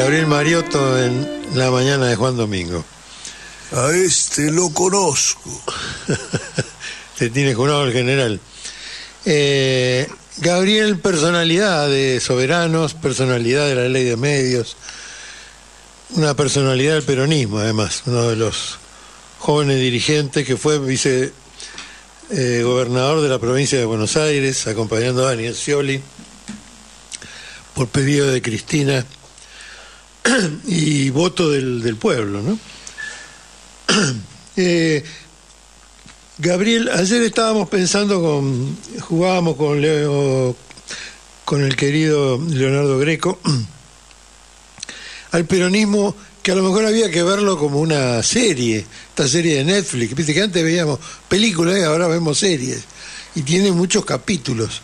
Gabriel Mariotto en La mañana de Juan Domingo. A este lo conozco. Te tiene jurado el general. Gabriel, personalidad de Soberanos, personalidad de la Ley de Medios, una personalidad del peronismo, además, uno de los jóvenes dirigentes que fue gobernador de la provincia de Buenos Aires, acompañando a Daniel Scioli por pedido de Cristina y voto del pueblo, ¿no? Gabriel, ayer estábamos pensando jugábamos con Leo, con el querido Leonardo Greco, al peronismo, que a lo mejor había que verlo como una serie, esta serie de Netflix, viste que antes veíamos películas y ahora vemos series, y tiene muchos capítulos.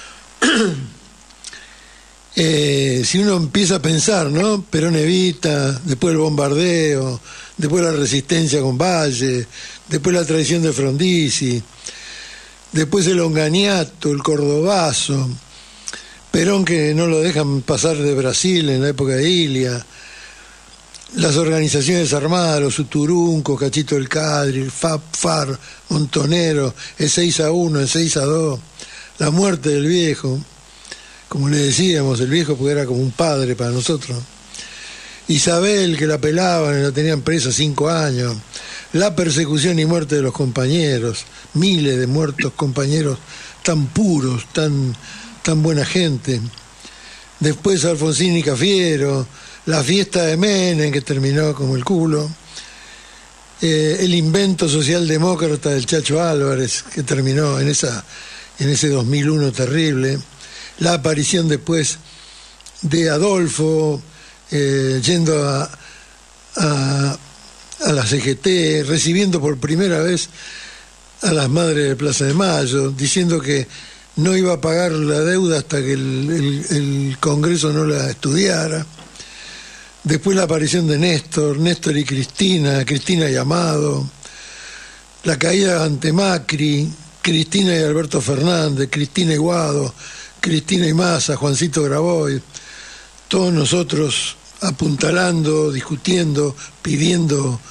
Si uno empieza a pensar, ¿no? Perón Evita, después el bombardeo, después la resistencia con Valle, después la traición de Frondizi, después el Onganiato, el Cordobazo, Perón que no lo dejan pasar de Brasil en la época de Ilia, las organizaciones armadas, los Uturuncos, Cachito del Cadri, el FAR, Montonero, el 6-1, el 6-2, la muerte del viejo, como le decíamos, el viejo porque era como un padre para nosotros. Isabel, que la pelaban y la tenían presa 5 años, la persecución y muerte de los compañeros, miles de muertos compañeros tan puros, tan buena gente. Después Alfonsín y Cafiero, la fiesta de Menem, que terminó como el culo, el invento socialdemócrata del Chacho Álvarez, que terminó en ese 2001 terrible, la aparición después de Adolfo, yendo a la CGT, recibiendo por primera vez a las madres de Plaza de Mayo, diciendo que no iba a pagar la deuda hasta que el Congreso no la estudiara. Después la aparición de Néstor y Cristina y Amado, la caída ante Macri, Cristina y Alberto Fernández, Cristina y Guado, Cristina y Massa, Juancito Grabois, todos nosotros apuntalando, discutiendo, pidiendo.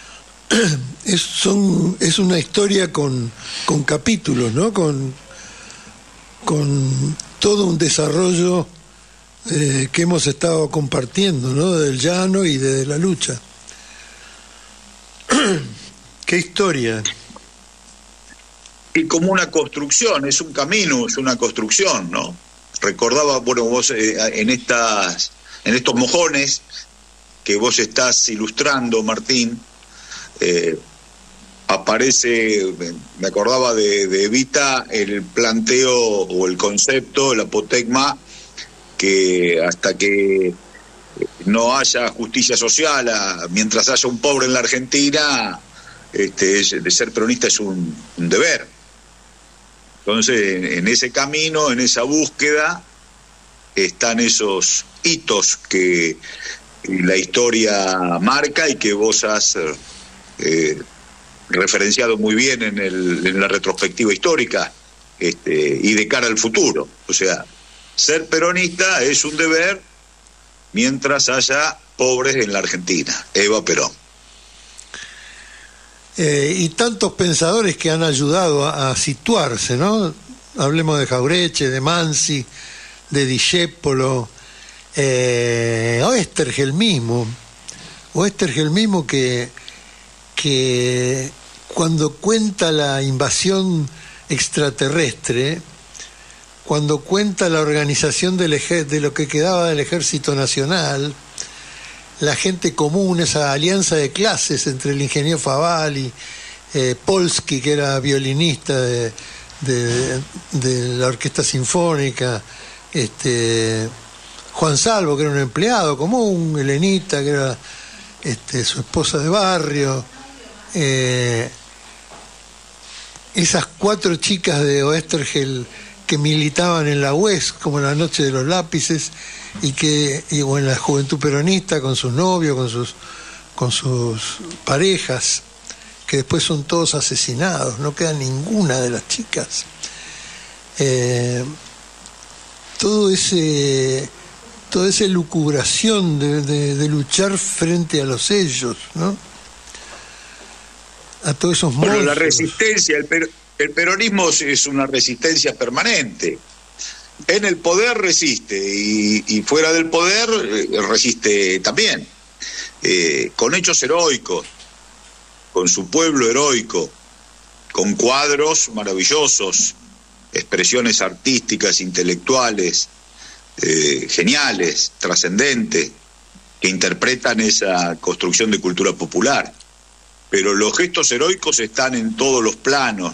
Es una historia con capítulos, ¿no? Con todo un desarrollo que hemos estado compartiendo, ¿no? Del llano y de la lucha. ¡Qué historia! Y como una construcción, es un camino, es una construcción, ¿no? Recordaba, bueno, vos en estos mojones que vos estás ilustrando, Martín, aparece, me acordaba de Evita, el planteo o el concepto, el apotegma, que hasta que no haya justicia social, mientras haya un pobre en la Argentina, de ser peronista es un deber. Entonces, en ese camino, en esa búsqueda, están esos hitos que la historia marca y que vos has referenciado muy bien en la retrospectiva histórica, y de cara al futuro. O sea, ser peronista es un deber mientras haya pobres en la Argentina. Eva Perón. Y tantos pensadores que han ayudado a situarse, ¿no? Hablemos de Jaureche, de Mansi, de Discépolo, Oestergel mismo que cuando cuenta la invasión extraterrestre, cuando cuenta la organización de lo que quedaba del Ejército Nacional, la gente común, esa alianza de clases entre el ingeniero Favalli, Polsky, que era violinista de la Orquesta Sinfónica, Juan Salvo, que era un empleado común, Elenita, que era su esposa de barrio, esas 4 chicas de Oestergel que militaban en la UES, como en la Noche de los Lápices, o en la Juventud Peronista, con sus novios, con sus parejas, que después son todos asesinados, no queda ninguna de las chicas. Todo ese toda esa elucubración de luchar frente a los ellos, ¿no? A todos esos monstruos. Bueno, la resistencia, el peronismo es una resistencia permanente. En el poder resiste y fuera del poder resiste también. Con hechos heroicos, con su pueblo heroico, con cuadros maravillosos, expresiones artísticas, intelectuales, geniales, trascendentes, que interpretan esa construcción de cultura popular. Pero los gestos heroicos están en todos los planos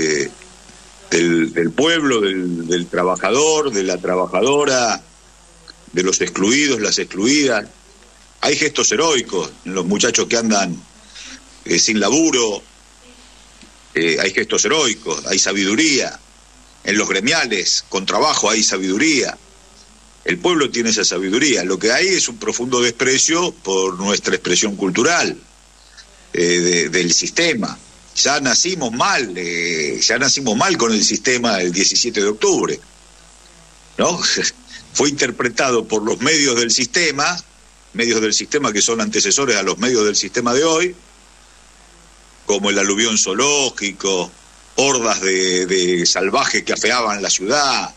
del pueblo, del trabajador, de la trabajadora, de los excluidos, las excluidas. Hay gestos heroicos en los muchachos que andan sin laburo, hay gestos heroicos, hay sabiduría. En los gremiales, con trabajo, hay sabiduría. El pueblo tiene esa sabiduría. Lo que hay es un profundo desprecio por nuestra expresión cultural del sistema. Ya nacimos mal con el sistema del 17 de octubre, ¿no? Fue interpretado por los medios del sistema que son antecesores a los medios del sistema de hoy, como el aluvión zoológico, hordas de salvajes que afeaban la ciudad.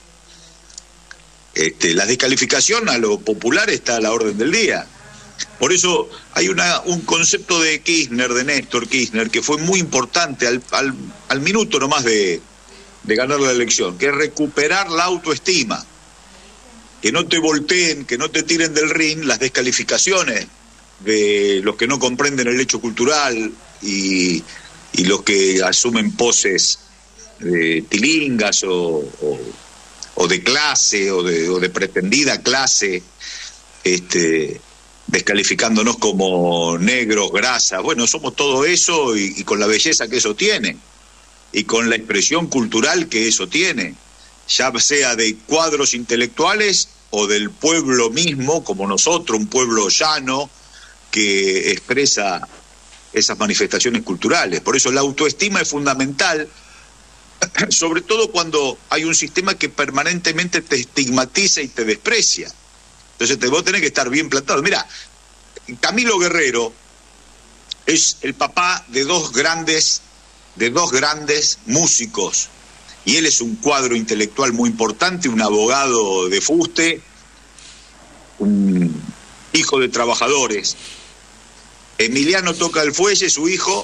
La descalificación a lo popular está a la orden del día. Por eso hay un concepto de Kirchner, de Néstor Kirchner, que fue muy importante al minuto nomás de ganar la elección, que es recuperar la autoestima, que no te volteen, que no te tiren del ring las descalificaciones de los que no comprenden el hecho cultural y los que asumen poses tilingas o de clase o de pretendida clase, descalificándonos como negros, grasas. Bueno, somos todo eso y con la belleza que eso tiene y con la expresión cultural que eso tiene, ya sea de cuadros intelectuales o del pueblo mismo, como nosotros, un pueblo llano que expresa esas manifestaciones culturales. Por eso la autoestima es fundamental, sobre todo cuando hay un sistema que permanentemente te estigmatiza y te desprecia. Entonces vos tenés que estar bien plantado. Mira, Camilo Guerrero es el papá de dos grandes músicos, y él es un cuadro intelectual muy importante, un abogado de fuste, un hijo de trabajadores. Emiliano toca el fuelle, su hijo,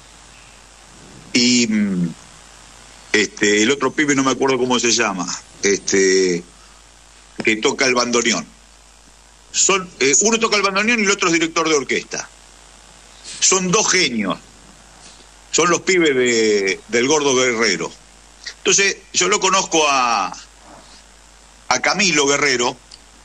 y el otro pibe no me acuerdo cómo se llama, que toca el bandoneón. Uno toca el bandoneón y el otro es director de orquesta. Son dos genios. Son los pibes del Gordo Guerrero. Entonces, yo lo conozco a Camilo Guerrero.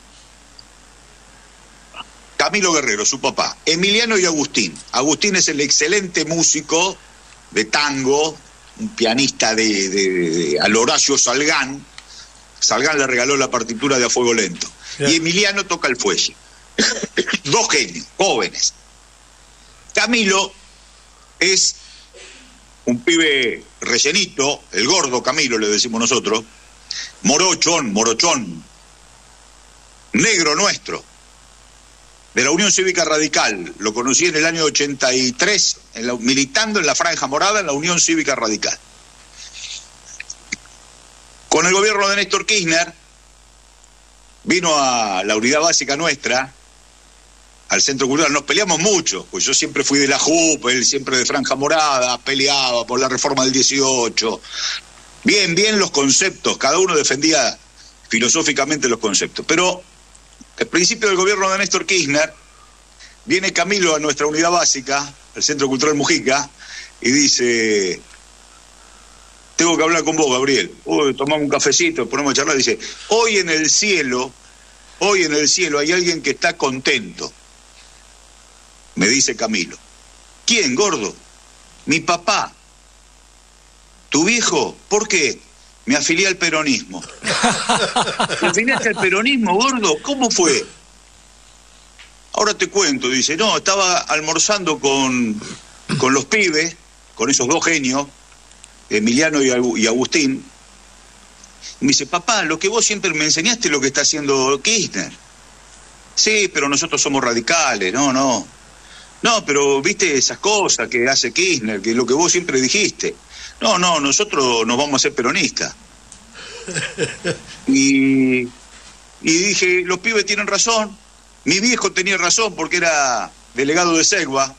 Camilo Guerrero, su papá. Emiliano y Agustín. Agustín es el excelente músico de tango, un pianista al Horacio Salgán. Salgán le regaló la partitura de A Fuego Lento. Y Emiliano toca el fuelle. Dos genios, jóvenes. Camilo es un pibe rellenito, el gordo Camilo le decimos nosotros, morochón, negro nuestro, de la Unión Cívica Radical. Lo conocí en el año 83, militando en la Franja Morada en la Unión Cívica Radical. Con el gobierno de Néstor Kirchner, vino a la unidad básica nuestra, al Centro Cultural. Nos peleamos mucho, pues yo siempre fui de la JUP, él siempre de Franja Morada, peleaba por la reforma del 18. Bien los conceptos, cada uno defendía filosóficamente los conceptos. Pero al principio del gobierno de Néstor Kirchner, viene Camilo a nuestra unidad básica, al Centro Cultural Mujica, y dice: tengo que hablar con vos, Gabriel. Tomamos un cafecito, ponemos a charlar. Dice: hoy en el cielo hay alguien que está contento. Me dice Camilo. ¿Quién, gordo? Mi papá. ¿Tu viejo? ¿Por qué? Me afilié al peronismo. ¿Te afiliaste al peronismo, gordo? ¿Cómo fue? Ahora te cuento. Dice: no, estaba almorzando con los pibes, con esos dos genios, Emiliano y Agustín. Y me dice: papá, lo que vos siempre me enseñaste es lo que está haciendo Kirchner. Sí, pero nosotros somos radicales, no, pero viste esas cosas que hace Kirchner, que lo que vos siempre dijiste. No, nosotros nos vamos a hacer peronistas. Y dije, los pibes tienen razón. Mi viejo tenía razón porque era delegado de Segua.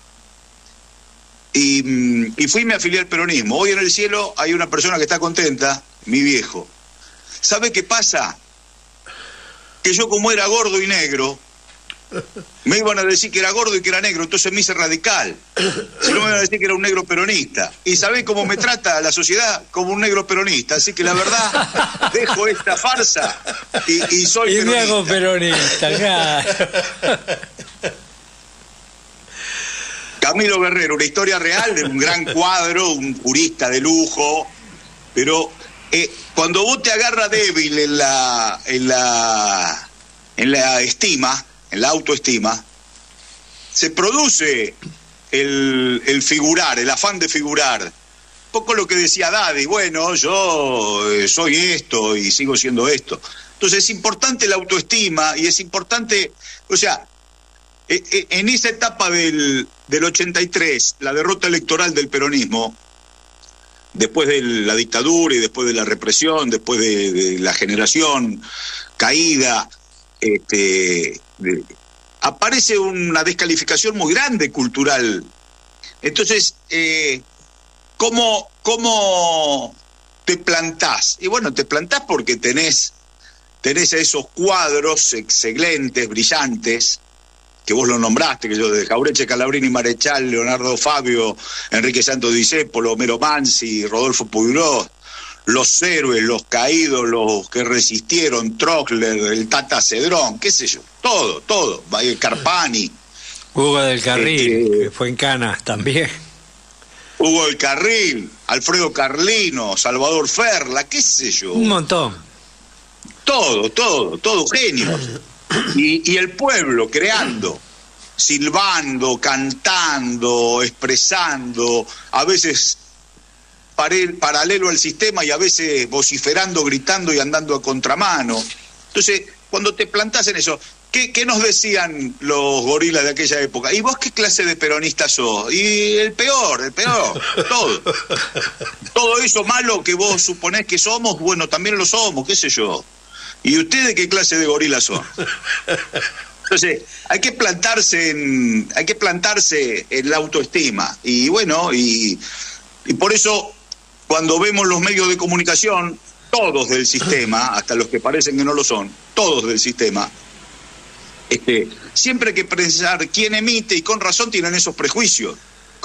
Y fui y me afilié al peronismo. Hoy en el cielo hay una persona que está contenta, mi viejo. ¿Sabe qué pasa? Que yo, como era gordo y negro, me iban a decir que era gordo y que era negro, entonces me hice radical. Si no, me iban a decir que era un negro peronista. ¿Y sabés cómo me trata la sociedad? Como un negro peronista. Así que la verdad, dejo esta farsa y soy peronista. Y me hago peronista, claro. Camilo Guerrero, una historia real de un gran cuadro, un jurista de lujo, pero cuando vos te agarras débil en la estima, en la autoestima, se produce el figurar, el afán de figurar. Un poco lo que decía Daddy, bueno, yo soy esto y sigo siendo esto. Entonces es importante la autoestima y es importante, o sea, en esa etapa del 83, la derrota electoral del peronismo, después de la dictadura y después de la represión, después de la generación caída, aparece una descalificación muy grande cultural. Entonces, ¿cómo te plantás? Y bueno, te plantás porque tenés esos cuadros excelentes, brillantes, que vos lo nombraste, que yo, de Jauretche, Calabrini, Marechal, Leonardo Fabio, Enrique Santos Discépolo, Homero Mansi, Rodolfo Puigros, los héroes, los caídos, los que resistieron, Troxler, el Tata Cedrón, qué sé yo, todo, Carpani. Hugo del Carril, que fue en Canas también. Hugo del Carril, Alfredo Carlino, Salvador Ferla, qué sé yo. Un montón. Todo genios. Y el pueblo creando, silbando, cantando, expresando, a veces paralelo al sistema y a veces vociferando, gritando y andando a contramano. Entonces, cuando te plantás en eso, ¿qué nos decían los gorilas de aquella época? ¿Y vos qué clase de peronista sos? Y el peor, todo eso malo que vos suponés que somos, bueno, también lo somos, qué sé yo. ¿Y ustedes qué clase de gorilas son? Entonces, hay que plantarse en la autoestima. Y bueno, y por eso, cuando vemos los medios de comunicación, todos del sistema, hasta los que parecen que no lo son, todos del sistema, siempre hay que pensar quién emite, y con razón tienen esos prejuicios.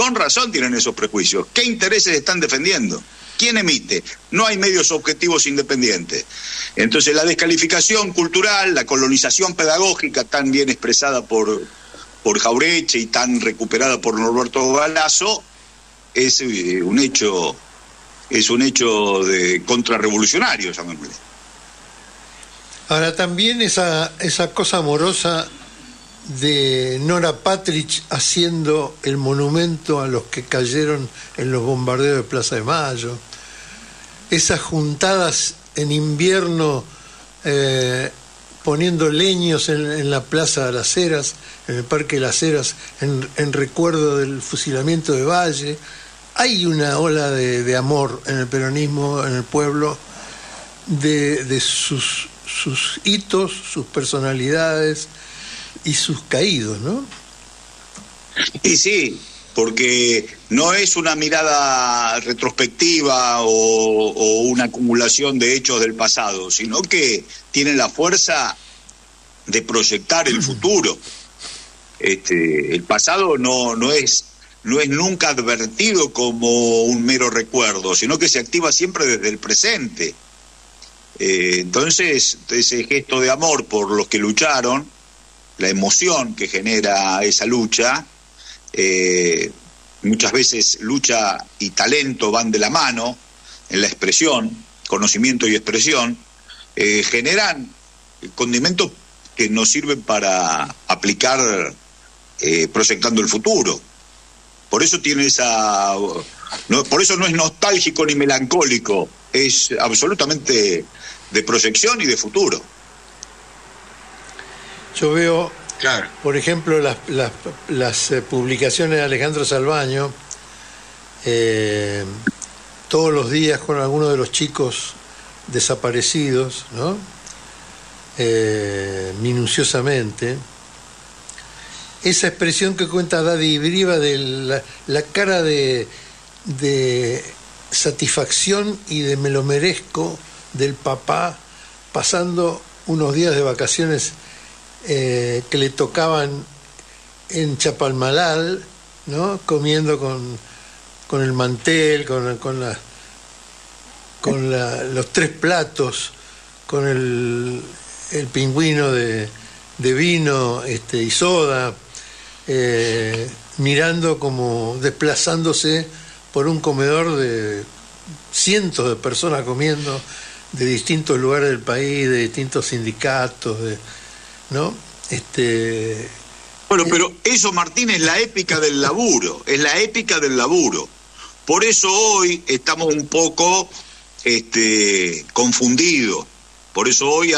¿Qué intereses están defendiendo? ¿Quién emite? No hay medios objetivos independientes. Entonces la descalificación cultural, la colonización pedagógica tan bien expresada por Jauretche y tan recuperada por Norberto Galazo es un hecho de contrarrevolucionario, llamémosle. Ahora también esa cosa amorosa de Nora Patrich haciendo el monumento a los que cayeron en los bombardeos de Plaza de Mayo, esas juntadas en invierno poniendo leños en la Plaza de las Heras, en el Parque de las Heras, en recuerdo del fusilamiento de Valle. Hay una ola de amor en el peronismo, en el pueblo, de sus hitos, sus personalidades y sus caídos, ¿no? Y sí, porque no es una mirada retrospectiva o una acumulación de hechos del pasado, sino que tiene la fuerza de proyectar el futuro. El pasado no es nunca advertido como un mero recuerdo, sino que se activa siempre desde el presente. Entonces, ese gesto de amor por los que lucharon, la emoción que genera esa lucha, muchas veces lucha y talento van de la mano en la expresión, conocimiento y expresión, generan condimentos que nos sirven para aplicar proyectando el futuro. Por eso tiene por eso no es nostálgico ni melancólico, es absolutamente de proyección y de futuro. Yo veo, Claro. por ejemplo, las publicaciones de Alejandro Salvaño, todos los días con algunos de los chicos desaparecidos, ¿no? Minuciosamente. Esa expresión que cuenta Daddy Briva de la cara de satisfacción y de me lo merezco del papá pasando unos días de vacaciones que le tocaban en Chapalmalal, ¿no? Comiendo con el mantel, con los 3 platos, con el pingüino de vino y soda, mirando como desplazándose por un comedor de cientos de personas comiendo de distintos lugares del país, de distintos sindicatos, ¿no? Bueno, pero eso, Martín, es la épica del laburo, es la épica del laburo. Por eso hoy estamos un poco confundidos. Por eso hoy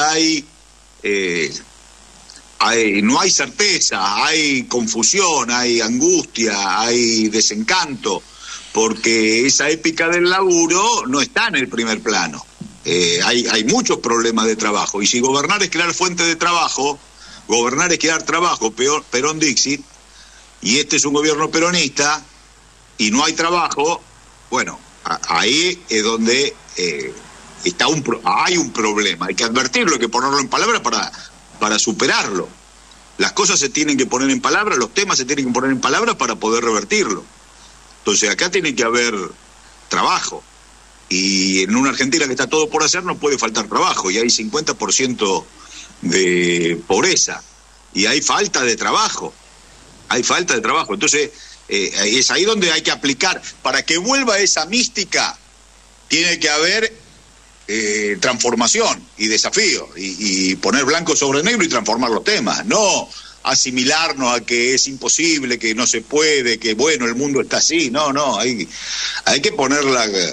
no hay certeza, hay confusión, hay angustia, hay desencanto, porque esa épica del laburo no está en el primer plano. Hay muchos problemas de trabajo, y si gobernar es crear fuentes de trabajo, gobernar es crear trabajo, Perón Dixit, y este es un gobierno peronista, y no hay trabajo, bueno, ahí es donde hay un problema, hay que advertirlo, hay que ponerlo en palabras para superarlo. Las cosas se tienen que poner en palabras, los temas se tienen que poner en palabras para poder revertirlo. Entonces acá tiene que haber trabajo, y en una Argentina que está todo por hacer no puede faltar trabajo, y hay 50% de pobreza, y hay falta de trabajo, entonces es ahí donde hay que aplicar, para que vuelva esa mística, tiene que haber transformación y desafío, y poner blanco sobre negro y transformar los temas, no asimilarnos a que es imposible, que no se puede, que bueno, el mundo está así, no, hay que poner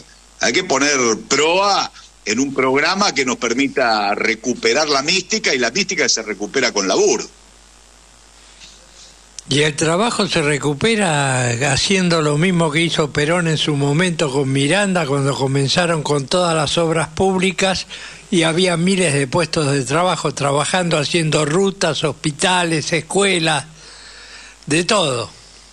proa en un programa que nos permita recuperar la mística, y la mística se recupera con laburo. Y el trabajo se recupera haciendo lo mismo que hizo Perón en su momento con Miranda, cuando comenzaron con todas las obras públicas y había miles de puestos de trabajo, trabajando, haciendo rutas, hospitales, escuelas, de todo.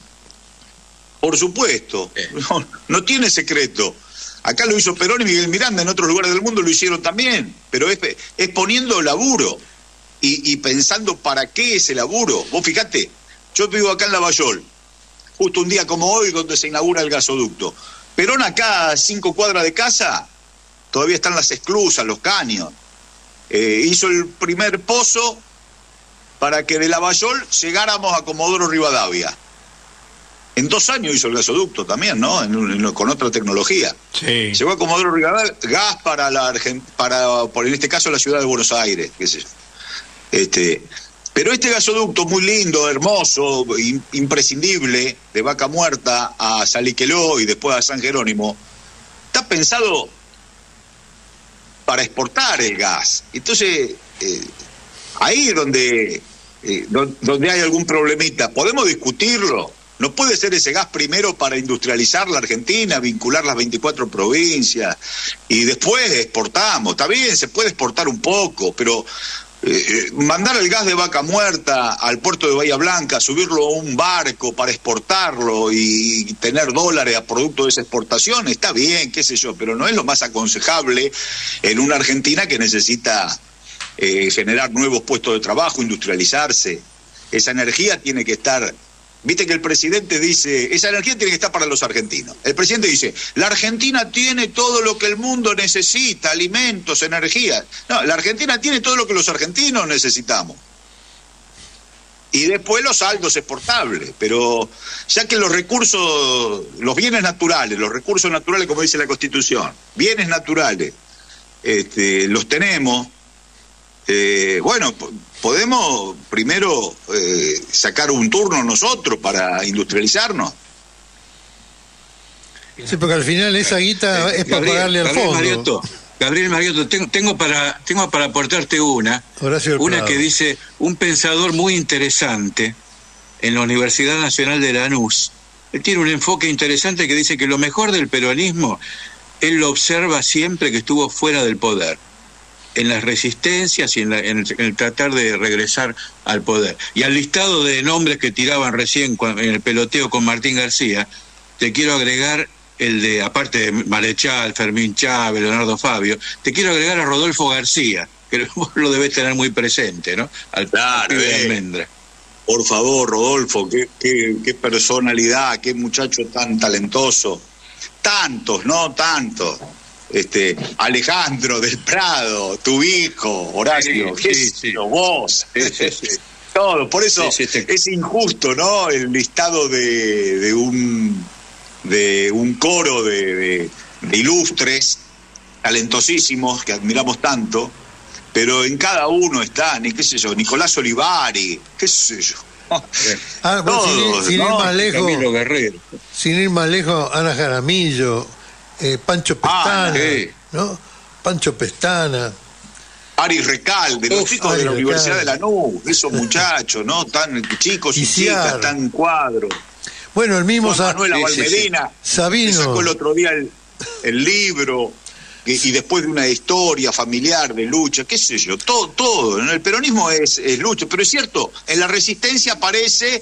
Por supuesto, no tiene secreto. Acá lo hizo Perón y Miguel Miranda, en otros lugares del mundo lo hicieron también, pero es poniendo laburo y pensando para qué ese laburo. Vos fijate, yo vivo acá en Lavallol, justo un día como hoy donde se inaugura el gasoducto. Perón acá a 5 cuadras de casa, todavía están las esclusas, los caños. Hizo el primer pozo para que de Lavallol llegáramos a Comodoro Rivadavia. En 2 años hizo el gasoducto también, ¿no? Con otra tecnología. Sí. Llegó a Comodoro Rivadavia, gas para por en este caso la ciudad de Buenos Aires, qué sé yo. Pero este gasoducto muy lindo, hermoso, imprescindible, de Vaca Muerta a Saliqueló y después a San Jerónimo, está pensado para exportar el gas. Entonces, ahí es donde hay algún problemita. ¿Podemos discutirlo? ¿No puede ser ese gas primero para industrializar la Argentina, vincular las 24 provincias y después exportamos? Está bien, se puede exportar un poco, pero mandar el gas de Vaca Muerta al puerto de Bahía Blanca, subirlo a un barco para exportarlo y tener dólares a producto de esa exportación, está bien, qué sé yo, pero no es lo más aconsejable en una Argentina que necesita generar nuevos puestos de trabajo, industrializarse. Esa energía tiene que estar... Viste que el presidente dice, esa energía tiene que estar para los argentinos. El presidente dice, la Argentina tiene todo lo que el mundo necesita, alimentos, energía. No, la Argentina tiene todo lo que los argentinos necesitamos. Y después los saldos exportables. Pero ya que los recursos, los bienes naturales, los recursos naturales, como dice la Constitución, bienes naturales, los tenemos, bueno, podemos primero sacar un turno nosotros para industrializarnos. Sí, porque al final esa guita es para pagarle al fondo. Gabriel Mariotto, tengo para aportarte una que dice, un pensador muy interesante en la Universidad Nacional de Lanús. Él tiene un enfoque interesante que dice que lo mejor del peronismo, él lo observa siempre que estuvo fuera del poder, en las resistencias y en el tratar de regresar al poder. Y al listado de nombres que tiraban recién en el peloteo con Martín García, te quiero agregar el de, aparte de Marechal, Fermín Chávez, Leonardo Fabio, te quiero agregar a Rodolfo García, que vos lo debés tener muy presente, ¿no? Claro, de Almendra. Por favor, Rodolfo, qué personalidad, qué muchacho tan talentoso. Tantos, ¿no? Tantos. Alejandro del Prado, tu hijo, Horacio, sí. Vos. Sí. Todo, por eso es injusto, ¿no? El listado de un coro de ilustres, talentosísimos, que admiramos tanto, pero en cada uno está, qué sé yo, Nicolás Olivari, qué sé yo. Todos, sin ir más lejos, Camilo Guerrero. Sin ir más lejos, Ana Jaramillo, Pancho Pestana, ¿no? Pancho Pestana. Ari Recalde, los chicos de la Universidad de Lanús, esos muchachos, ¿no? Tan chicos y chicas, tan cuadros. Bueno, el mismo Manuel Valmedina, Sabino. Que sacó el otro día el libro, y después de una historia familiar de lucha, qué sé yo, todo. En el peronismo es lucha, pero es cierto, en la resistencia aparece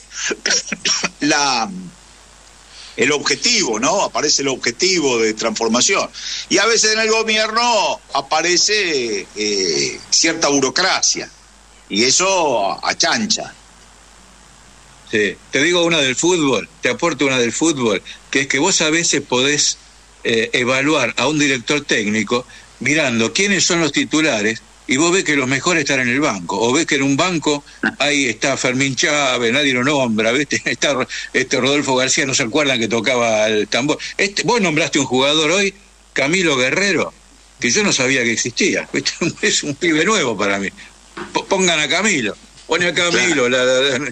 el objetivo, ¿no? Aparece el objetivo de transformación. Y a veces en el gobierno aparece cierta burocracia, y eso achancha. Sí. Te digo una del fútbol, te aporto una del fútbol, que es que vos a veces podés evaluar a un director técnico mirando quiénes son los titulares, y vos ves que los mejores están en el banco, o ves que en un banco ahí está Fermín Chávez, nadie lo nombra, ¿viste? Está Rodolfo García, no se acuerdan que tocaba el tambor. Vos nombraste un jugador hoy, Camilo Guerrero, que yo no sabía que existía, ¿viste? Es un pibe nuevo para mí. Pongan a Camilo, pone a Camilo. Claro.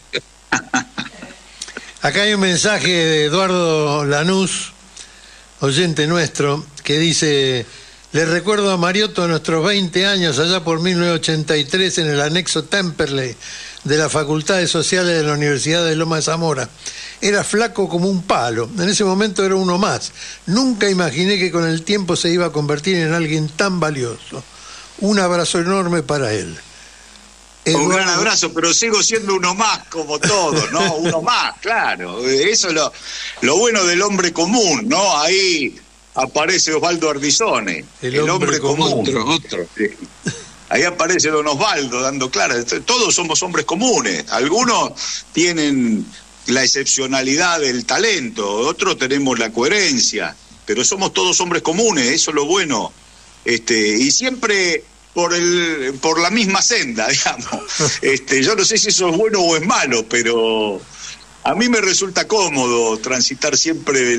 Acá hay un mensaje de Eduardo Lanús, oyente nuestro, que dice: les recuerdo a Mariotto nuestros 20 años, allá por 1983, en el anexo Temperley de las Facultades Sociales de la Universidad de Loma de Zamora. Era flaco como un palo, en ese momento era uno más. Nunca imaginé que con el tiempo se iba a convertir en alguien tan valioso. Un abrazo enorme para él. Un gran abrazo, pero sigo siendo uno más, como todos, ¿no? Uno más, claro. Eso es lo bueno del hombre común, ¿no? Ahí aparece Osvaldo Ardizone, el hombre común. Otro. Sí. Ahí aparece don Osvaldo dando claras. Todos somos hombres comunes. Algunos tienen la excepcionalidad del talento, otros tenemos la coherencia, pero somos todos hombres comunes, eso es lo bueno. Y siempre por la misma senda, digamos. Yo no sé si eso es bueno o es malo, pero a mí me resulta cómodo transitar siempre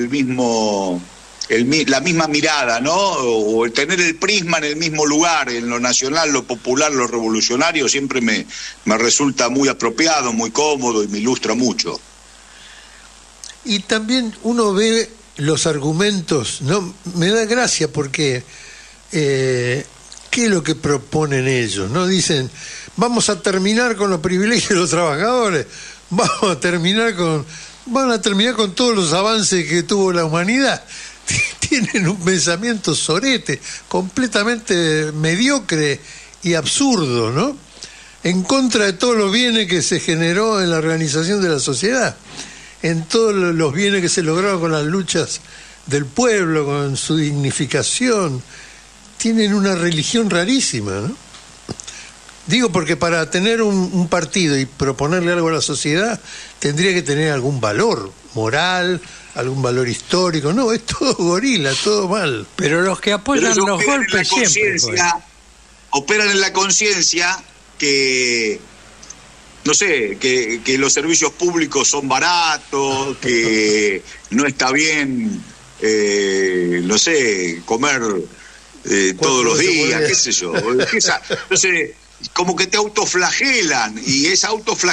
la misma mirada, ¿no? O el tener el prisma en el mismo lugar, en lo nacional, lo popular, lo revolucionario, siempre me resulta muy apropiado, muy cómodo y me ilustra mucho. Y también uno ve los argumentos, ¿no? Me da gracia porque ¿qué es lo que proponen ellos? ¿No? Dicen, vamos a terminar con los privilegios de los trabajadores, van a terminar con todos los avances que tuvo la humanidad. Tienen un pensamiento sorete, completamente mediocre y absurdo, ¿no? En contra de todos los bienes que se generó en la organización de la sociedad, en todos los bienes que se lograron con las luchas del pueblo, con su dignificación. Tienen una religión rarísima, ¿no? Digo, porque para tener un partido y proponerle algo a la sociedad, tendría que tener algún valor moral, algún valor histórico. No, es todo gorila, todo mal. Pero los que apoyan los golpes siempre operan en la conciencia que, no sé, que los servicios públicos son baratos, que no está bien, no sé, comer todos los días, qué sé yo. Entonces, como que te autoflagelan, y esa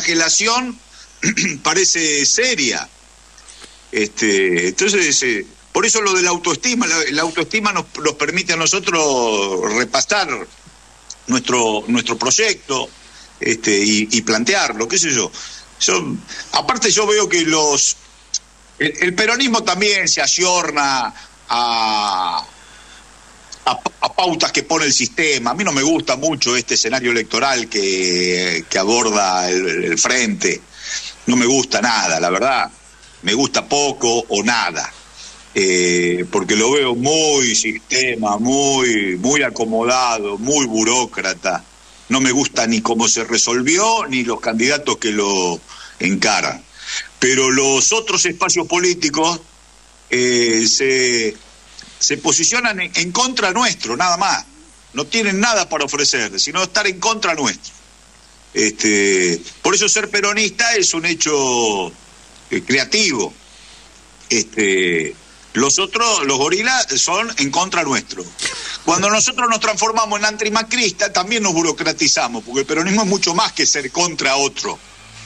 autoflagelación parece seria. Entonces, Por eso lo de la autoestima, la autoestima nos permite a nosotros repasar nuestro proyecto y plantearlo, qué sé yo. Aparte yo veo que el peronismo también se ayorna a pautas que pone el sistema. A mí no me gusta mucho este escenario electoral que aborda el frente. No me gusta nada, la verdad. Me gusta poco o nada. Porque lo veo muy sistema, muy acomodado, muy burócrata. No me gusta ni cómo se resolvió, ni los candidatos que lo encaran. Pero los otros espacios políticos se posicionan en contra nuestro, nada más. No tienen nada para ofrecer, sino estar en contra nuestro. Por eso ser peronista es un hecho creativo. Los otros, los gorilas, son en contra nuestro. Cuando nosotros nos transformamos en antimacrista, también nos burocratizamos, porque el peronismo es mucho más que ser contra otro.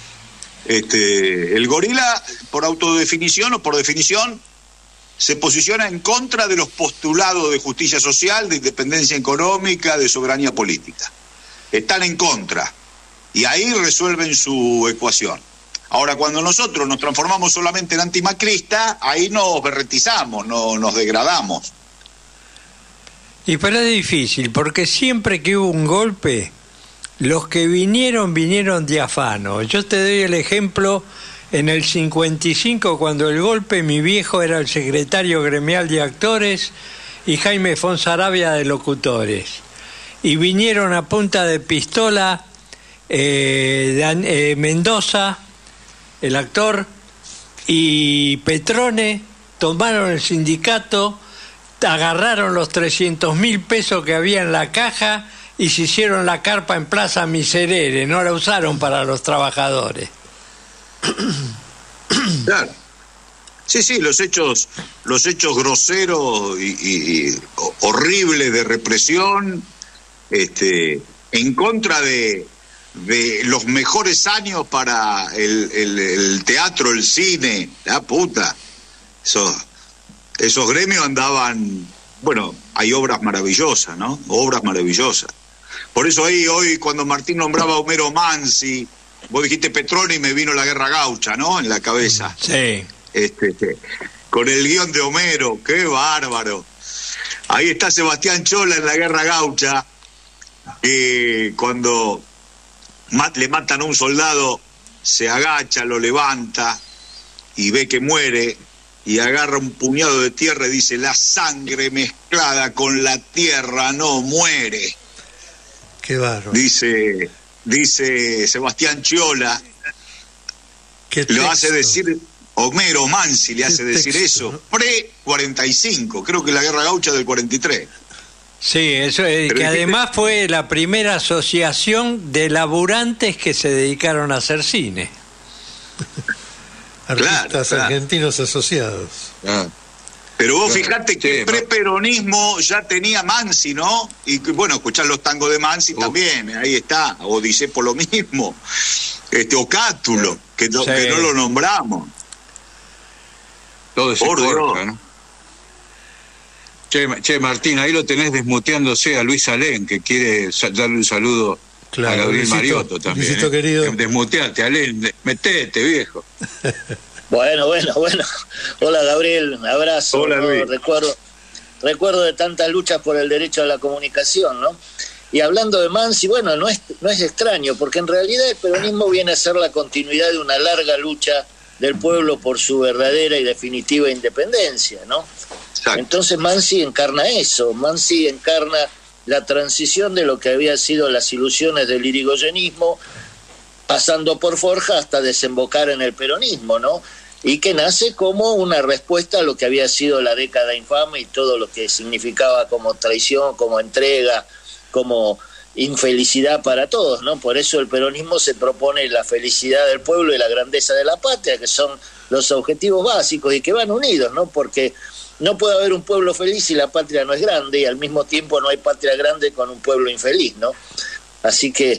El gorila, por autodefinición o por definición, se posiciona en contra de los postulados de justicia social, de independencia económica, de soberanía política. Están en contra, y ahí resuelven su ecuación. Ahora, cuando nosotros nos transformamos solamente en antimacrista, ahí nos berretizamos, nos degradamos. Y pero es difícil, porque siempre que hubo un golpe, los que vinieron de afano. Yo te doy el ejemplo, en el 55, cuando el golpe, mi viejo era el secretario gremial de actores y Jaime Fonsaravia de locutores. Y vinieron a punta de pistola Mendoza, el actor, y Petrone, tomaron el sindicato, agarraron los 300.000 pesos que había en la caja y se hicieron la carpa en Plaza Miserere, no la usaron para los trabajadores. Claro. Sí, los hechos groseros y horribles de represión, en contra de los mejores años para el teatro, el cine, la puta. Esos gremios andaban, bueno, hay obras maravillosas, ¿no? Obras maravillosas. Por eso ahí hoy cuando Martín nombraba a Homero Mansi, vos dijiste Petrone y me vino la Guerra Gaucha, ¿no? En la cabeza. Sí. Con el guión de Homero, qué bárbaro. Ahí está Sebastián Chola en la Guerra Gaucha, que cuando le matan a un soldado, se agacha, lo levanta y ve que muere y agarra un puñado de tierra y dice: la sangre mezclada con la tierra no muere. Qué bárbaro. Dice Sebastián Chola, lo hace decir Homero Mansi, le hace decir eso, ¿no? Pre-45, creo que la Guerra Gaucha del 43. Sí, eso es, que además fue la primera asociación de laburantes que se dedicaron a hacer cine. Artistas argentinos asociados. Pero vos fijate que el preperonismo ya tenía Mansi, ¿no? Y bueno, escuchar los tangos de Mansi también, ahí está, o dice por lo mismo, o Cátulo, que no lo nombramos. Todo ese corta, ¿no? Che, Martín, ahí lo tenés desmuteándose a Luis Alén, que quiere darle un saludo a Gabriel Mariotto también. Luisito, querido. Desmuteate, Alén, metete, viejo. Bueno. Hola, Gabriel, abrazo. Hola, Luis. Recuerdo de tantas luchas por el derecho a la comunicación, ¿no? Y hablando de Mansi, bueno, no es extraño, porque en realidad el peronismo viene a ser la continuidad de una larga lucha del pueblo por su verdadera y definitiva independencia, ¿no? Exacto. Entonces Mansi encarna eso, Mansi encarna la transición de lo que había sido las ilusiones del irigoyenismo, pasando por Forja hasta desembocar en el peronismo, ¿no? Y que nace como una respuesta a lo que había sido la década infame y todo lo que significaba como traición, como entrega, como infelicidad para todos, ¿no? Por eso el peronismo se propone la felicidad del pueblo y la grandeza de la patria, que son los objetivos básicos y que van unidos, ¿no? Porque no puede haber un pueblo feliz si la patria no es grande, y al mismo tiempo no hay patria grande con un pueblo infeliz, ¿no? Así que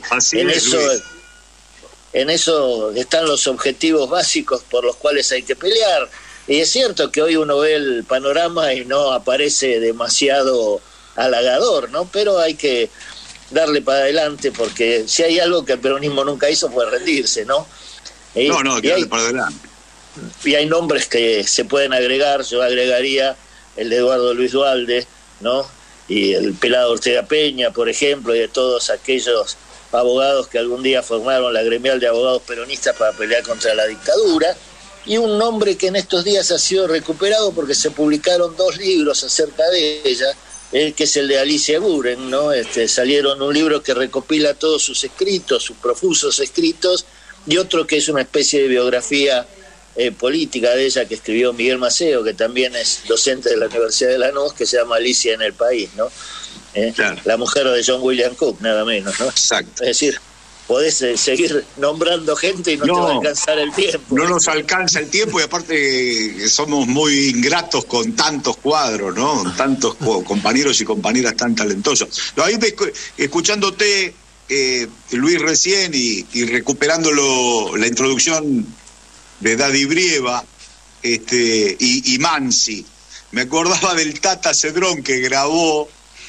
en eso están los objetivos básicos por los cuales hay que pelear. Y es cierto que hoy uno ve el panorama y no aparece demasiado halagador, ¿no? Pero hay que darle para adelante, porque si hay algo que el peronismo nunca hizo fue rendirse, ¿no? No, que darle para adelante. Y hay nombres que se pueden agregar, yo agregaría el de Eduardo Luis Duhalde, ¿no? Y el Pelado Ortega Peña, por ejemplo, y de todos aquellos abogados que algún día formaron la gremial de abogados peronistas para pelear contra la dictadura. Y un nombre que en estos días ha sido recuperado porque se publicaron 2 libros acerca de ella, que es el de Alicia Guren, ¿no? Salieron un libro que recopila todos sus escritos, sus profusos escritos, y otro que es una especie de biografía política de ella que escribió Miguel Maceo, que también es docente de la Universidad de Lanús, que se llama Alicia en el País, ¿no? Claro. La mujer de John William Cook, nada menos, ¿no? Exacto. Es decir, podés seguir nombrando gente y no te va a alcanzar el tiempo. No nos alcanza el tiempo, y aparte somos muy ingratos con tantos cuadros, ¿no? Tantos compañeros y compañeras tan talentosos. Ahí escuchándote, Luis, recién, y recuperando la introducción de Daddy Brieva y Mansi, me acordaba del Tata Cedrón, que grabó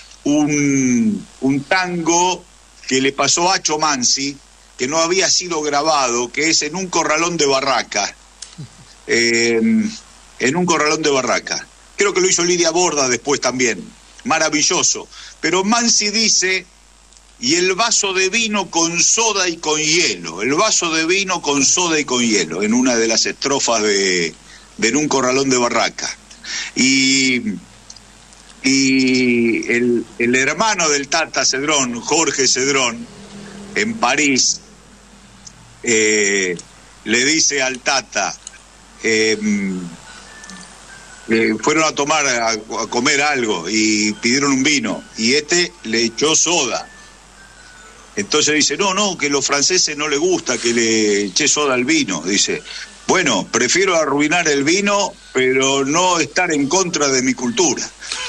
un tango que le pasó a Acho Mansi, que no había sido grabado, que es En un corralón de barraca. En un corralón de barraca. Creo que lo hizo Lidia Borda después también. Maravilloso. Pero Mansi dice: y el vaso de vino con soda y con hielo. El vaso de vino con soda y con hielo, en una de las estrofas de En un corralón de barraca. Y el hermano del Tata Cedrón, Jorge Cedrón, en París, le dice al Tata, fueron a tomar, a comer algo, y pidieron un vino, y le echó soda. Entonces dice, no, que los franceses no les gusta que le eche soda al vino. Dice, bueno, prefiero arruinar el vino, pero no estar en contra de mi cultura.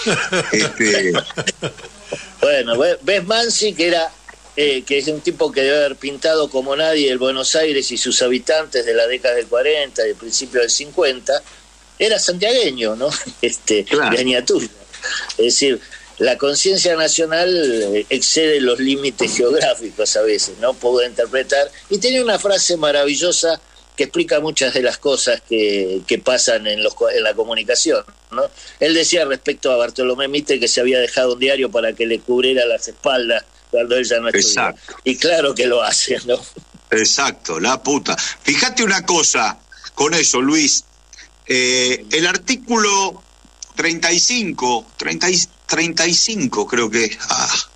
Bueno, ves Mansi, que es un tipo que debe haber pintado como nadie el Buenos Aires y sus habitantes de la década del 40 y el principio del 50, era santiagueño, ¿no? Claro. De Añatuya. Es decir, la conciencia nacional excede los límites geográficos a veces, ¿no? Puedo interpretar. Y tiene una frase maravillosa que explica muchas de las cosas que pasan en la comunicación, ¿no? Él decía respecto a Bartolomé Mitre que se había dejado un diario para que le cubriera las espaldas cuando él ya no estudiaba. Exacto. Y claro que lo hace, ¿no? Exacto, la puta. Fíjate una cosa con eso, Luis. El artículo 35 creo que es.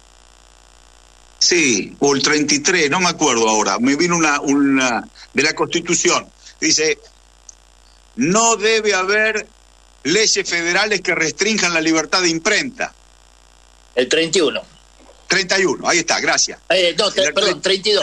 Sí, o el 33, no me acuerdo ahora. Me vino una de la Constitución. Dice, no debe haber leyes federales que restrinjan la libertad de imprenta. El 31. 31, ahí está, gracias. Perdón, 32.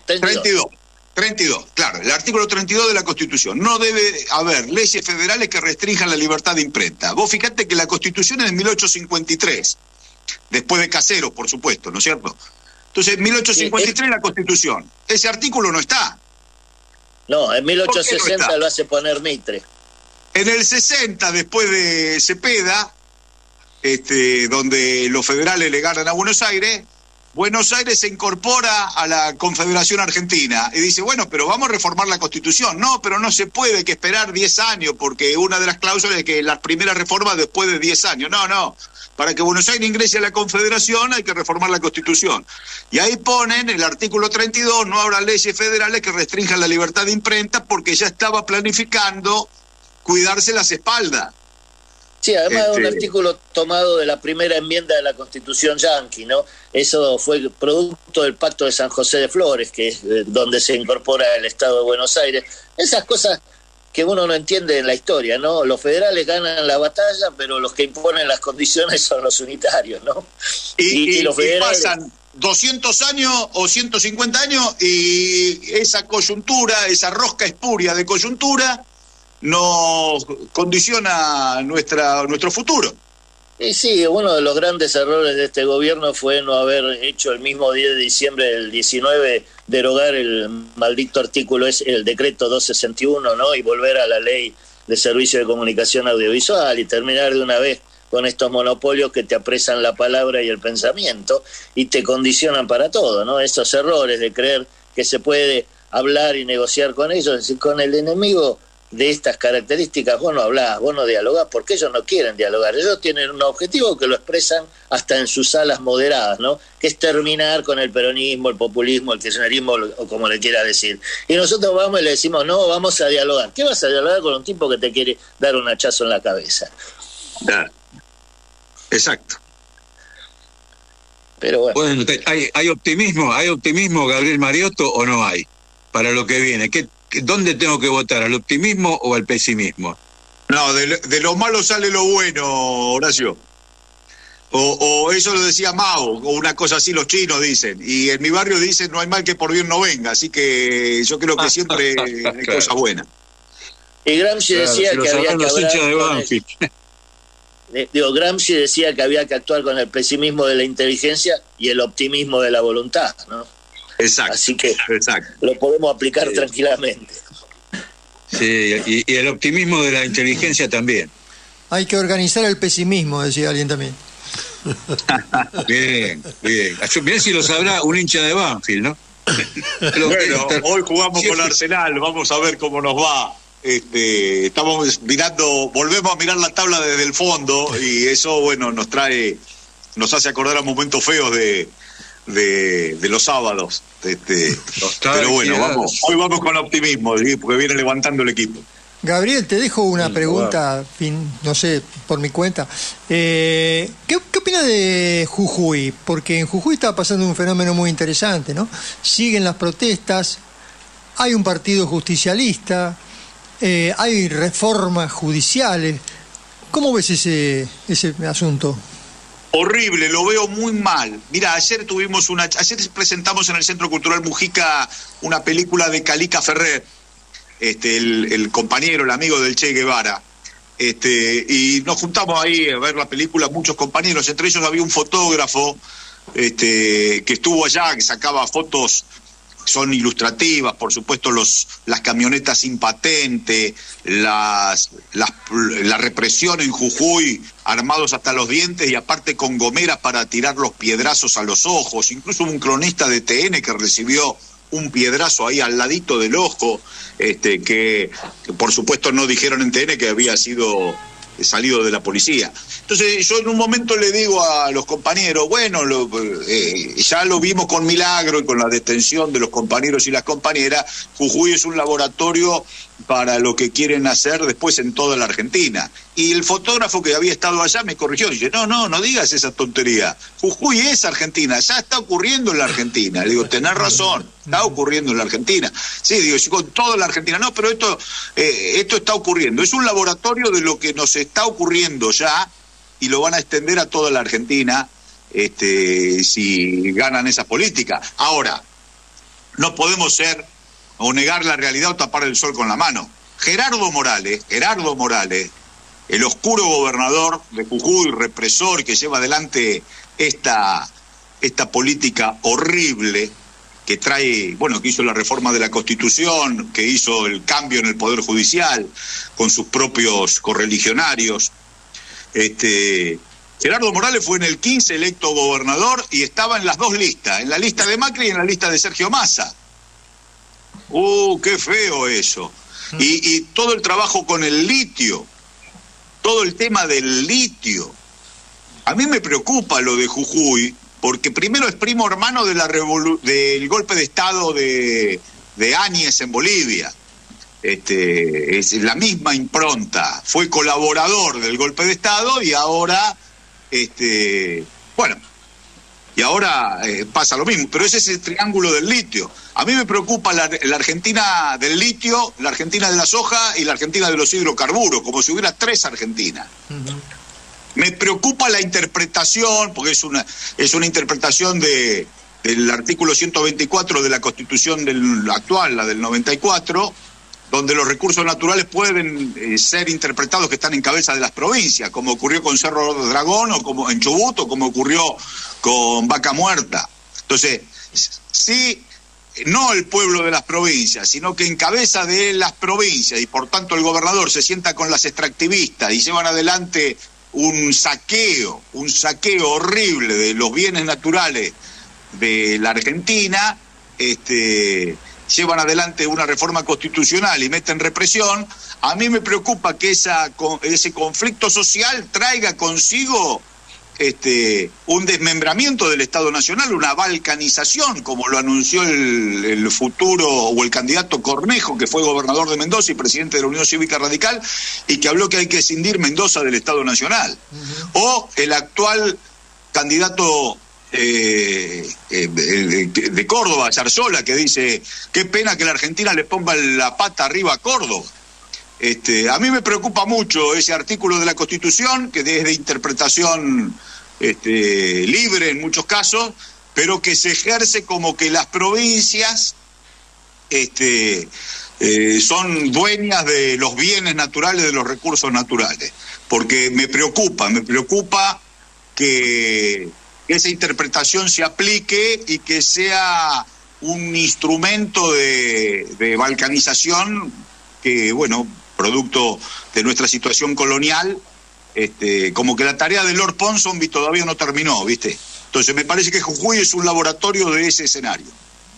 32, claro, el artículo 32 de la Constitución. No debe haber leyes federales que restrinjan la libertad de imprenta. Vos fijate que la Constitución es de 1853, después de Caseros, por supuesto, ¿no es cierto? Entonces, en 1853 la Constitución. Ese artículo no está. No, en 1860 no lo hace poner Mitre. En el 60, después de Cepeda, donde los federales le ganan a Buenos Aires se incorpora a la Confederación Argentina y dice, bueno, pero vamos a reformar la Constitución. No, pero no se puede, hay que esperar 10 años, porque una de las cláusulas es que las primeras reformas después de 10 años. No, para que Buenos Aires ingrese a la Confederación hay que reformar la Constitución. Y ahí ponen el artículo 32, no habrá leyes federales que restrinjan la libertad de imprenta, porque ya estaba planificando cuidarse las espaldas. Sí, además de un artículo tomado de la primera enmienda de la Constitución yanqui, ¿no? Eso fue producto del Pacto de San José de Flores, que es donde se incorpora el Estado de Buenos Aires. Esas cosas que uno no entiende en la historia, ¿no? Los federales ganan la batalla, pero los que imponen las condiciones son los unitarios, ¿no? Y los federales... pasan 200 años o 150 años y esa coyuntura, esa rosca espuria de coyuntura, nos condiciona nuestro futuro. Y sí, uno de los grandes errores de este gobierno fue no haber hecho el mismo 10 de diciembre del 19 derogar el maldito artículo, el decreto 261, ¿no? Y volver a la ley de servicio de comunicación audiovisual y terminar de una vez con estos monopolios que te apresan la palabra y el pensamiento y te condicionan para todo, ¿no? Esos errores de creer que se puede hablar y negociar con ellos, es decir, con el enemigo de estas características vos no hablás, vos no dialogás, porque ellos no quieren dialogar, ellos tienen un objetivo que lo expresan hasta en sus salas moderadas, ¿no? Que es terminar con el peronismo, el populismo, el kirchnerismo, o como le quiera decir. Y nosotros vamos y le decimos, no, vamos a dialogar. ¿Qué vas a dialogar con un tipo que te quiere dar un hachazo en la cabeza? Exacto. Pero bueno, ¿hay optimismo, Gabriel Mariotto, o no hay? Para lo que viene, ¿dónde tengo que votar? ¿Al optimismo o al pesimismo? No, de lo malo sale lo bueno, Horacio. O eso lo decía Mao, o una cosa así los chinos dicen. Y en mi barrio dicen, no hay mal que por bien no venga. Así que yo creo que siempre hay claro. Cosas buenas. Y Gramsci decía que había que hablar Gramsci decía que había que actuar con el pesimismo de la inteligencia y el optimismo de la voluntad, ¿no? Exacto. Así que lo podemos aplicar tranquilamente. Sí, y el optimismo de la inteligencia también. Hay que organizar el pesimismo, decía alguien también. Bien. Bien si lo sabrá un hincha de Banfield, ¿no? Bueno, hoy jugamos con Arsenal, vamos a ver cómo nos va. Estamos volvemos a mirar la tabla desde el fondo y eso, bueno, nos hace acordar a momentos feos de los sábados. Pero bueno, hoy vamos con optimismo, porque viene levantando el equipo. Gabriel, te dejo una pregunta, no sé, por mi cuenta. ¿Qué opinas de Jujuy? Porque en Jujuy está pasando un fenómeno muy interesante, ¿no? Siguen las protestas, hay un partido justicialista, hay reformas judiciales. ¿Cómo ves ese asunto? Horrible, lo veo muy mal. Mira, ayer presentamos en el Centro Cultural Mujica una película de Calica Ferrer, el compañero, el amigo del Che Guevara, y nos juntamos ahí a ver la película, muchos compañeros, entre ellos había un fotógrafo que estuvo allá, que sacaba fotos, son ilustrativas, por supuesto, las camionetas sin patente, la represión en Jujuy, armados hasta los dientes y aparte con gomeras para tirar los piedrazos a los ojos. Incluso un cronista de TN que recibió un piedrazo ahí al ladito del ojo, que por supuesto no dijeron en TN que había sido salido de la policía. Entonces yo en un momento le digo a los compañeros, bueno, ya lo vimos con Milagro y con la detención de los compañeros y las compañeras, Jujuy es un laboratorio para lo que quieren hacer después en toda la Argentina. Y el fotógrafo que había estado allá me corrigió, dice, no digas esa tontería, Jujuy es Argentina, ya está ocurriendo en la Argentina. Le digo, tenés razón, está ocurriendo en la Argentina. Sí, digo, sí, con toda la Argentina, no, pero esto está ocurriendo, es un laboratorio de lo que nos está ocurriendo ya, y lo van a extender a toda la Argentina si ganan esas políticas. Ahora, no podemos ser o negar la realidad o tapar el sol con la mano. Gerardo Morales, el oscuro gobernador de Jujuy, represor que lleva adelante esta política horrible que trae, bueno, que hizo la reforma de la Constitución, que hizo el cambio en el Poder Judicial con sus propios correligionarios. Gerardo Morales fue en el 15 electo gobernador y estaba en las dos listas, en la lista de Macri y en la lista de Sergio Massa. Qué feo eso. Y todo el trabajo con el litio, todo el tema del litio. A mí me preocupa lo de Jujuy, porque primero es primo hermano del golpe de Estado de Áñez en Bolivia. Es la misma impronta, fue colaborador del golpe de Estado y ahora, pasa lo mismo, pero ese es el triángulo del litio. A mí me preocupa la Argentina del litio, la Argentina de la soja y la Argentina de los hidrocarburos, como si hubiera tres Argentinas. Uh-huh. Me preocupa la interpretación, porque es una interpretación del artículo 124 de la Constitución actual, la del 94, donde los recursos naturales pueden ser interpretados que están en cabeza de las provincias, como ocurrió con Cerro Dragón o como en Chubut o como ocurrió con Vaca Muerta. Entonces, sí, no el pueblo de las provincias, sino que en cabeza de las provincias, y por tanto el gobernador se sienta con las extractivistas y llevan adelante un saqueo horrible de los bienes naturales de la Argentina, llevan adelante una reforma constitucional y meten represión, a mí me preocupa que ese conflicto social traiga consigo un desmembramiento del Estado Nacional, una balcanización, como lo anunció el futuro o el candidato Cornejo, que fue gobernador de Mendoza y presidente de la Unión Cívica Radical, y que habló que hay que escindir Mendoza del Estado Nacional. O el actual candidato de Córdoba, Zarzola, que dice, qué pena que la Argentina le ponga la pata arriba a Córdoba. A mí me preocupa mucho ese artículo de la Constitución, que es de interpretación libre en muchos casos, pero que se ejerce como que las provincias son dueñas de los bienes naturales, de los recursos naturales. Porque me preocupa que esa interpretación se aplique y que sea un instrumento de balcanización que, bueno, producto de nuestra situación colonial, como que la tarea de Lord Ponsonby todavía no terminó, ¿viste? Entonces me parece que Jujuy es un laboratorio de ese escenario.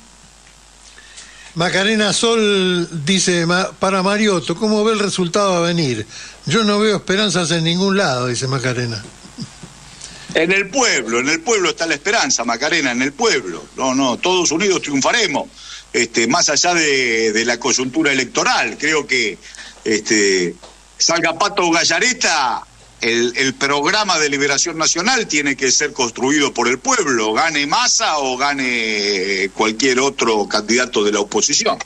Macarena Sol dice, para Mariotto, ¿cómo ve el resultado a venir? Yo no veo esperanzas en ningún lado, dice Macarena. En el pueblo está la esperanza, Macarena, en el pueblo. No, todos unidos triunfaremos. Más allá de la coyuntura electoral, creo que salga Pato o Gallareta, el programa de liberación nacional tiene que ser construido por el pueblo, gane Massa o gane cualquier otro candidato de la oposición.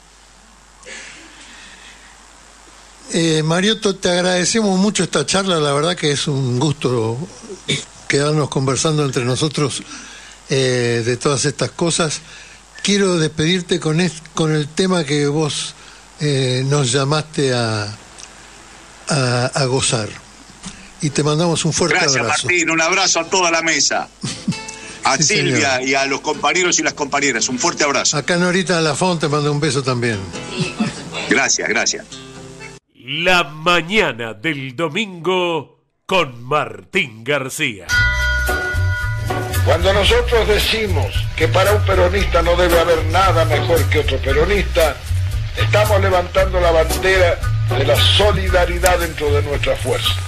Mariotto, te agradecemos mucho esta charla, la verdad que es un gusto quedarnos conversando entre nosotros de todas estas cosas. Quiero despedirte con el tema que vos nos llamaste a gozar. Y te mandamos un fuerte abrazo. Gracias, Martín. Un abrazo a toda la mesa. A sí, Silvia, señor. Y a los compañeros y las compañeras. Un fuerte abrazo. Acá Norita Lafont te manda un beso también. Sí, por supuesto. Gracias. La mañana del domingo con Martín García. Cuando nosotros decimos que para un peronista no debe haber nada mejor que otro peronista, estamos levantando la bandera de la solidaridad dentro de nuestra fuerza.